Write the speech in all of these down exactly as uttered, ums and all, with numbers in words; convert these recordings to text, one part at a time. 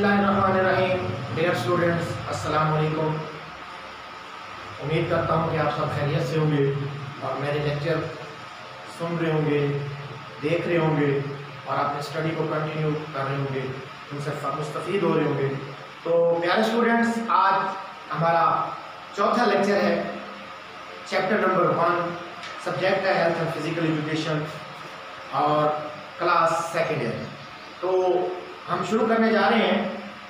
बिस्मिल्लाहिर्रहमानिर्रहीम। Dear students, अस्सलाम वालेकुम। उम्मीद करता हूँ कि आप सब खैरियत से होंगे और मेरे लेक्चर सुन रहे होंगे, देख रहे होंगे और अपने स्टडी को कंटिन्यू कर रहे होंगे, उनसे मुस्तफ़ीद हो रहे होंगे। तो प्यारे स्टूडेंट्स, आज हमारा चौथा लेक्चर है, चैप्टर नंबर वन, सब्जेक्ट है हेल्थ एंड फिजिकल एजुकेशन और क्लास सेकेंड है। तो हम शुरू करने जा रहे हैं।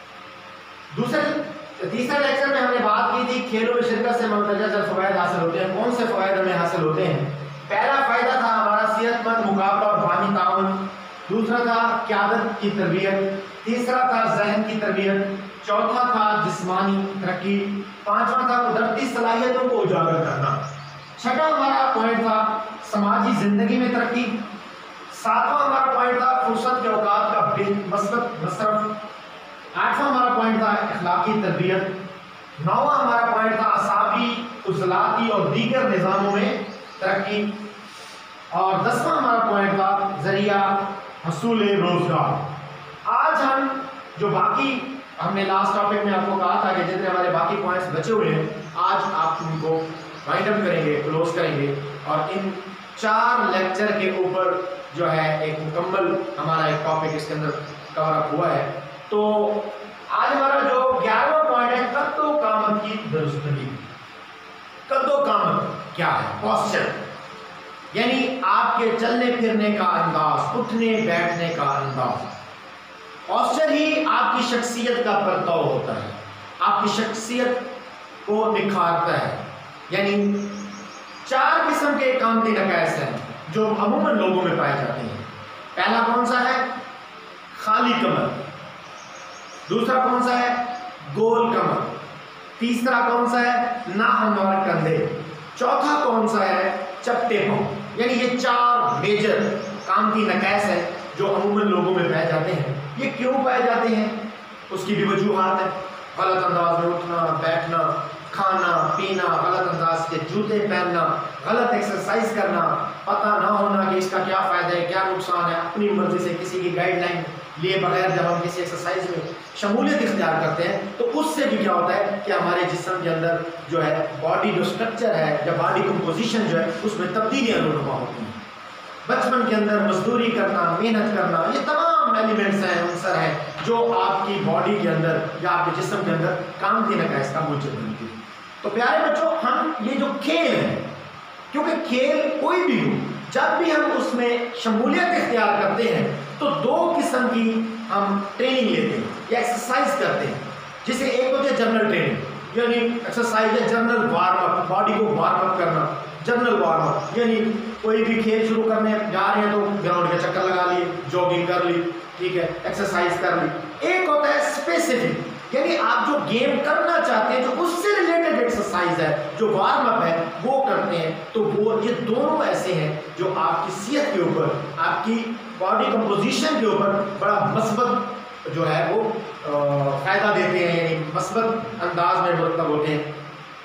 दूसरे तीसरे लेक्चर में हमने बात की थी खेलों में शिरकत से मुंतजर फ़वायद हासिल होते हैं। कौन से फ़वायद हमें हासिल होते हैं? पहला फ़ायदा था हमारा सेहतमंद मुकाबला और बानी ताउन, दूसरा था क़यादत की तरबियत, तीसरा था ज़हन की तरबियत, चौथा था जिस्मानी तरक्की, पांचवा था कुदरती सलाहियतों को उजागर करना, छठा हमारा पॉइंट था समाजी ज़िंदगी में तरक्की, सातवां हमारा पॉइंट था फुर्सत के औकात का मसरफ मसरफ, आठवां हमारा पॉइंट था अखलाकी तरबियत, नौवां हमारा पॉइंट था असाबी उज़लाती और दीगर निज़ामों में तरक्की, और दसवां हमारा पॉइंट था जरिया हसूल रोजगार। आज हम जो बाकी हमने लास्ट टॉपिक में आपको कहा था कि जितने हमारे बाकी पॉइंट्स बचे हुए हैं, आज आप उनको वाइंड अप करेंगे, क्लोज करेंगे और इन चार लेक्चर के ऊपर जो है एक मुकम्मल हमारा एक टॉपिक इसके अंदर कवर अप हुआ है। तो आज हमारा जो ग्यारहवां पॉइंट है कद्दो कामत की दुरुस्तगी। कद्दो कामत क्या है? पोस्चर, यानी आपके चलने फिरने का अंदाज, उठने बैठने का अंदाज। पोस्चर ही आपकी शख्सियत का परताव होता है, आपकी शख्सियत को निखारता है। यानी चार किस्म के कामती नकाइस हैं जो अमूमन लोगों में पाए जाते हैं। पहला कौन सा है? खाली कमर। दूसरा कौन सा है? गोल कमर। तीसरा कौन सा है? नाहमवार कंधे। चौथा कौन सा है? चपटे पांव। यानी ये चार मेजर कामती नकाइस हैं जो अमूमन लोगों में पाए जाते हैं। ये क्यों पाए जाते हैं? उसकी भी वजूहात है। गलत अंदाज में उठना बैठना, खाना पीना, गलत अंदाज के जूते पहनना, गलत एक्सरसाइज करना, पता ना होना कि इसका क्या फ़ायदा है क्या नुकसान है, अपनी मर्जी से किसी की गाइडलाइन लिए बगैर जब हम किसी एक्सरसाइज में शमूलियत इख्तियार करते हैं तो उससे भी क्या होता है कि हमारे जिस्म के अंदर जो है बॉडी जो स्ट्रक्चर है या बॉडी कंपोजिशन जो है उसमें तब्दीलियाँ रूनुमा होती हैं। बचपन के अंदर मजदूरी करना, मेहनत करना, ये तमाम एलिमेंट्स हैं, अंसर हैं जो आपकी बॉडी के अंदर या आपके जिस्म के अंदर कामती नकाइस का मूजब बनती है। तो प्यारे बच्चों, हम ये जो खेल है, क्योंकि खेल कोई भी हो, जब भी हम उसमें शमूलियत इख्तियार करते हैं तो दो किस्म की हम ट्रेनिंग लेते हैं या एक्सरसाइज करते हैं। जिसे एक होती है जनरल ट्रेनिंग, यानी एक्सरसाइज है जनरल वार्म अप, बॉडी को वार्म अप करना, जनरल वार्म अप। यानी कोई भी खेल शुरू करने जा रहे हैं तो ग्राउंड के चक्कर लगा लिए, जॉगिंग कर ली, ठीक है, एक्सरसाइज कर ली। एक होता है स्पेसिफिक, यानी आप जो गेम करना चाहते हैं, जो उससे रिलेटेड एक्सरसाइज है, जो वार्म अप है, वो करते हैं। तो वो ये दोनों ऐसे हैं जो आपकी सेहत के ऊपर, आपकी बॉडी कंपोजिशन के ऊपर बड़ा मस्बत जो है वो फ़ायदा देते हैं, यानी मस्बत अंदाज में मुरतब होते हैं।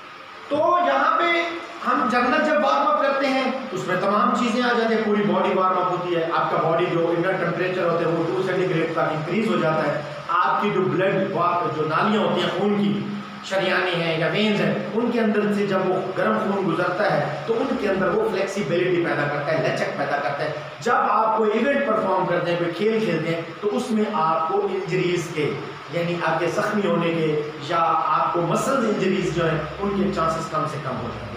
तो यहाँ पे हम जनरल जब वार्म अप करते हैं उसमें तमाम चीज़ें आ जाती हैं, पूरी बॉडी वार्म अप होती है, आपका बॉडी जो इनर टेम्परेचर होते हैं वो टू सेंटीग्रेड तक इंक्रीज हो जाता है, आपकी जो ब्लड जो नालियाँ होती हैं, खून की शरियाने हैं या वेन्स हैं, उनके अंदर से जब वो गर्म खून गुजरता है तो उनके अंदर वो फ्लेक्सिबिलिटी पैदा करता है, लचक पैदा करता है। जब आप कोई इवेंट परफॉर्म करते हैं, कोई खेल खेलते हैं, तो उसमें आपको इंजरीज के, यानी आपके जख्मी होने के या आपको मसल इंजरीज जो हैं उनके चांसेस कम से कम हो जाते हैं।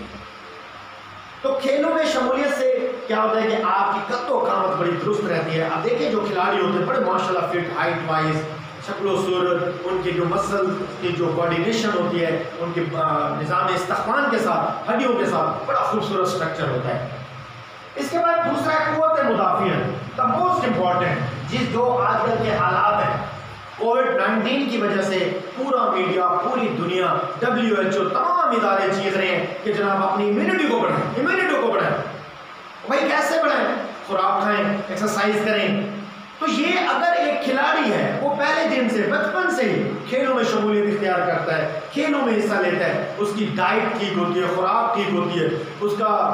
तो खेलों में शमूलियत से क्या होता है कि आपकी कद्दो कामत बड़ी दुरुस्त रहती है। अब देखिए जो खिलाड़ी होते हैं बड़े माशाल्लाह फिट, हाइट वाइज, शक्लो सूरत, उनके जो मसल की जो कोऑर्डिनेशन होती है, उनके निज़ाम इस्तक़बाल के साथ, हड्डियों के साथ बड़ा खूबसूरत स्ट्रक्चर होता है। इसके बाद दूसरा है क़ुव्वत मुदाफ़ियत, द मोस्ट इम्पॉर्टेंट, जिस जो आजकल के हालात हैं, कोविड नाइन्टीन की वजह से पूरा मीडिया, पूरी दुनिया, डब्ल्यू एच ओ, तमाम इदारे चीख रहे हैं कि जनाब अपनी इम्यूनिटी को बढ़ाएं, इम्यूनिटी को बढ़ाएं। भाई कैसे बढ़ाएं? खुराक खाएं, एक्सरसाइज करें। तो ये अगर एक खिलाड़ी है वो पहले दिन से, बचपन से ही खेलों में शमूलियत इख्तियार करता है, खेलों में हिस्सा लेता है, उसकी डाइट ठीक होती है, खुराक ठीक होती है, उसका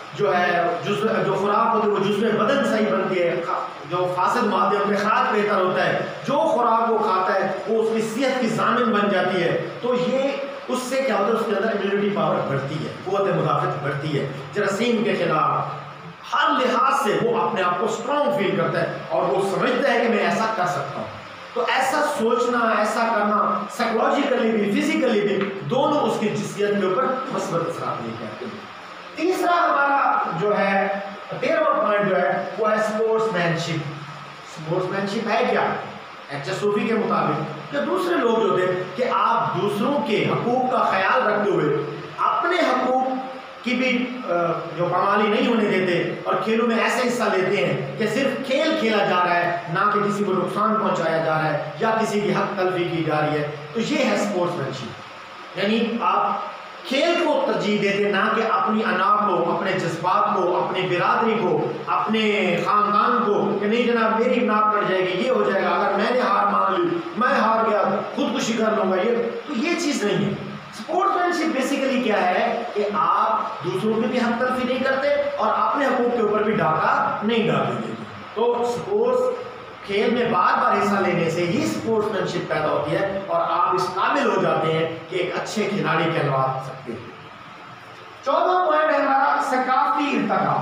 جو ہے جزو جو خوراک ہوتی ہے وہ جزو بدن صحیح بنتی ہے، جو فاسد مادے ان کے خراج بہتر ہوتا ہے، جو خوراک وہ کھاتا ہے وہ اس کی صحت کی ضامن بن جاتی ہے. تو یہ اس سے کیا ہوتا ہے، اس کے اندر امیونٹی پاور بڑھتی ہے، قوت مدافعت بڑھتی ہے، جراثیم کے خلاف ہر لحاظ سے وہ اپنے آپ کو اسٹرانگ فیل کرتا ہے اور وہ سمجھتا ہے کہ میں ایسا کر سکتا ہوں. تو ایسا سوچنا، ایسا کرنا سائیکولوجیکلی بھی فزیکلی بھی دونوں اس کی جسمیت کے اوپر مثبت اثرات لے کے آتے ہیں. تیسرا ہمارا جو ہے تیرہواں پوائنٹ جو ہے وہ ہے اسپورٹس مین شپ. اسپورٹس مین شپ ہے کیا؟ ایچ صوفی کے مطابق کہ دوسرے لوگ جو تھے کہ آپ دوسروں کے حقوق کا خیال رکھتے ہوئے اپنے حقوق کی بھی جو پامالی نہیں ہونے دیتے اور کھیلوں میں ایسے حصہ لیتے ہیں کہ صرف کھیل کھیلا جا رہا ہے، نہ کہ کسی کو نقصان پہنچایا جا رہا ہے یا کسی کی حق تلفی کی جا رہی ہے. تو یہ ہے اسپورٹس مین شپ، یعنی آپ کھیل کو ترجیح دیتے نہ کہ اپنی انا کو، اپنے جذبات کو، اپنی برادری کو، اپنے خاندان کو کہ نہیں جناب میری ناک کٹ جائے گی، یہ ہو جائے گا، اگر میں نے ہار مان لی، میں ہار گیا، خودکشی کر لوں گا. یہ تو یہ چیز نہیں ہے. اسپورٹس مین شپ بیسیکلی کیا ہے کہ آپ دوسروں کی بھی حق تلفی نہیں کرتے اور اپنے حقوق کے اوپر بھی ڈاکہ نہیں ڈالتے دیتے. تو اسپورٹس کھیل میں بار بار حصہ لینے سے ہی اسپورٹس مین شپ پیدا ہوتی ہے اور آپ اس قابل ہو جاتے ہیں کہ ایک اچھے کھلاڑی کہلوا سکتے ہیں. چودہ پوائنٹ ہے ہمارا ثقافتی ارتقاء.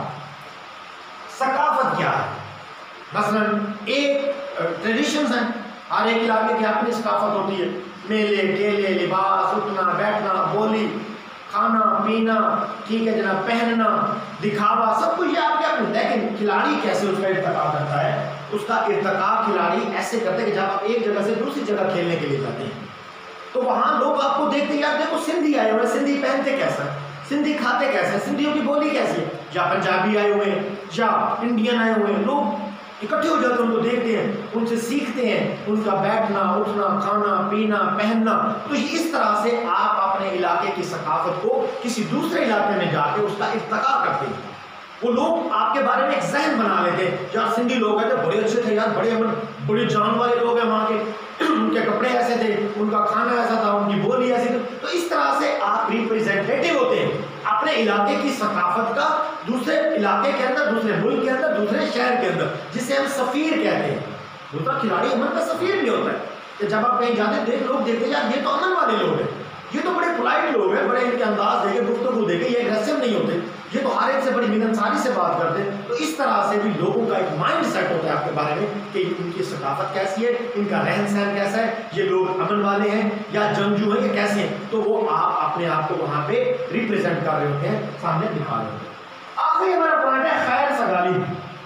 ثقافت کیا ہے؟ مثلا ایک ٹریڈیشنز ہیں، ہر ایک علاقے کی اپنی ثقافت ہوتی ہے، میلے ٹھیلے، لباس، اٹھنا بیٹھنا، بولی، کھانا پینا، ٹھیک ہے جناب، پہننا، دکھاوا، سب کچھ یہ آپ کے اپنے. لیکن کھلاڑی کیسے اس کا ارتقاء کرتا ہے؟ اس کا ارتقاء کھلاڑی ایسے کرتے ہیں کہ جب آپ ایک جگہ سے دوسری جگہ کھیلنے کے لیے جاتے ہیں تو وہاں لوگ آپ کو دیکھتے ہیں، یار دیکھو سندھی آئے ہوئے ہیں، سندھی پہنتے کیسا ہے، سندھی کھاتے کیسے ہیں، سندھیوں کی بولی کیسی ہے، یا پنجابی آئے ہوئے ہیں یا انڈین آئے ہوئے ہیں، لوگ اکٹھے ہو جاتے ہیں، ان کو دیکھتے ہیں، ان سے سیکھتے ہیں، ان کا بیٹھنا اٹھنا کھانا پینا پہننا. تو اس طرح سے آپ اپنے علاقے کی ثقافت کو کسی دوسرے علاقے میں جا کے اس کا ارتقاء کرتے ہیں. وہ لوگ آپ کے بارے میں ایک ذہن بنا لیتے ہیں، یار سندھی لوگ ہیں بڑے اچھے تھے یار، بڑے بڑے جان والے لوگ ہیں وہاں کے، ان کے کپڑے ایسے تھے، ان کا کھانا ایسا تھا، ان کی بولی ایسی تھی. تو اس طرح سے آپ ریپریزنٹیٹیو ہوتے ہیں اپنے علاقے کی ثقافت کا دوسرے علاقے کے اندر، دوسرے ملک کے اندر، دوسرے شہر کے اندر، جسے ہم سفیر کہتے ہیں. دوسرا کھلاڑی امن کا سفیر بھی ہوتا ہے کہ جب آپ کہیں جاتے ہیں دیکھ لوگ دیکھتے ہیں یار یہ تو امن والے لوگ ہیں، یہ تو بڑے پولائٹ لوگ ہیں، بڑے ان کے انداز دیکھے، گفتگو دیکھے، یہ اگریسو نہیں ہوتے، یہ تو ہر ایک سے بڑی ملنساری سے بات کرتے ہیں. تو اس طرح سے بھی لوگوں کا ایک مائنڈ سیٹ ہوتا ہے آپ کے بارے میں کہ ان کی ثقافت کیسی ہے، ان کا رہن سہن کیسا ہے، یہ لوگ امن والے ہیں یا جنگجو ہیں، یہ کیسے ہیں. تو وہ آپ اپنے آپ کو وہاں پہ ریپرزینٹ کر رہے ہوتے ہیں، سامنے دکھا رہے ہوتے ہیں. آخری ہمارا پوائنٹ ہے خیر سگالی.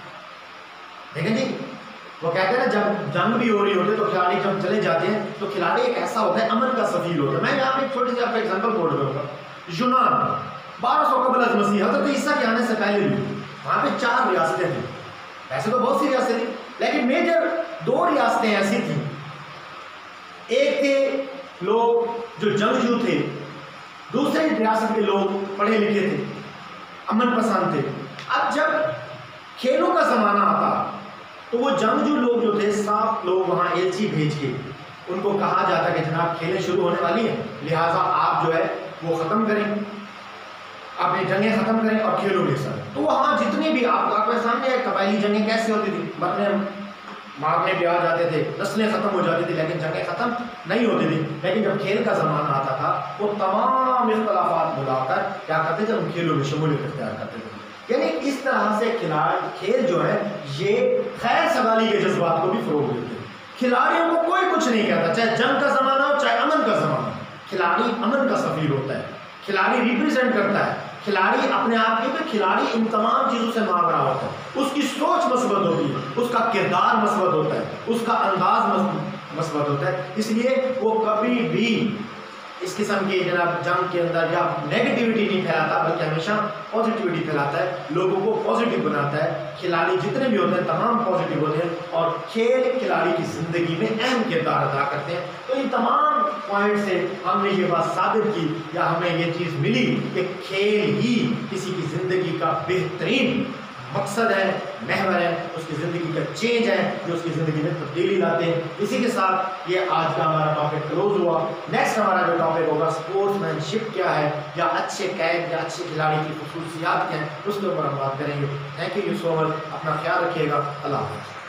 دیکھیں جی وہ کہتے ہیں نا جب جنگ بھی ہو رہی ہوتی ہے تو کھلاڑی جب چلے جاتے ہیں تو کھلاڑی ایک ایسا ہوتا ہے امن کا سفیر ہوتا ہے. میں یہاں پہ ایک چھوٹی سی آپ کو ایگزامپل بول رہا ہوں. یونان بارہ سو قبل از مسیح، حضرت عیسیٰ کے آنے سے پہلے بھی وہاں پہ چار ریاستیں تھیں. ایسے تو بہت سی ریاستیں تھیں لیکن میجر دو ریاستیں ایسی تھیں. ایک تھے لوگ جو جنگجو تھے، دوسری ریاست کے لوگ پڑھے لکھے تھے، امن پسند تھے. اب جب کھیلوں کا زمانہ آتا تو وہ جنگجو لوگ جو تھے سات لوگ وہاں ایلچی بھیج کے ان کو کہا جاتا کہ جناب کھیلیں شروع ہونے والی ہیں، لہٰذا آپ جو ہے وہ ختم کریں، اپنی جنگیں ختم کریں اور کھیلوں کے ساتھ. تو وہاں جتنی بھی آپ آپ کے سامنے قبائلی جنگیں کیسے ہوتی تھی، مرنے مارنے پہ آ جاتے تھے، نسلیں ختم ہو جاتی تھی لیکن جنگیں ختم نہیں ہوتی تھی. لیکن جب کھیل کا زمانہ آتا تھا وہ تمام اختلافات بلا کر کیا کرتے تھے، ان کھیلوں میں شمولیت اختیار کرتے تھے. یعنی اس طرح سے کھلاڑی کھیل جو ہے یہ خیر سگالی کے جذبات کو بھی فروغ دیتے ہیں. کھلاڑیوں کو کوئی کچھ نہیں کہتا، چاہے جنگ کا زمانہ ہو چاہے امن کا زمانہ. کھلاڑی امن کا سفیر ہوتا ہے، کھلاڑی ریپرزینٹ کرتا ہے، کھلاڑی اپنے آپ کے کھلاڑی ان تمام چیزوں سے مانگ رہا ہوتا ہے. اس کی سوچ مثبت ہوتی ہے، اس کا کردار مثبت ہوتا ہے، اس کا انداز مثبت ہوتا ہے. اس لیے وہ کبھی بھی اس قسم کی جناب جنگ کے اندر یا نیگیٹیوٹی نہیں پھیلاتا بلکہ ہمیشہ پازیٹیوٹی پھیلاتا ہے، لوگوں کو پازیٹیو بناتا ہے. کھلاڑی جتنے بھی ہوتے ہیں تمام پازیٹیو ہوتے ہیں اور کھیل کھلاڑی کی زندگی میں اہم کردار ادا کرتے ہیں. تو ان تمام پوائنٹ سے ہم نے یہ بات ثابت کی یا ہمیں یہ چیز ملی کہ کھیل ہی کسی کی زندگی کا بہترین مقصد ہے، محور ہے، اس کی زندگی کا چینج ہے جو اس کی زندگی میں تبدیلی لاتے ہیں۔ اسی کے ساتھ یہ آج کا ہمارا ٹاپک کلوز ہوا۔ نیکسٹ ہمارا جو ٹاپک ہوگا اسپورٹس مین شپ کیا ہے، یا اچھے قید یا اچھے کھلاڑی کی خصوصیات کیا ہیں، اس کے اوپر ہم بات کریں گے۔ تھینک یو سو مچ، اپنا خیال رکھیے گا، اللہ حافظ۔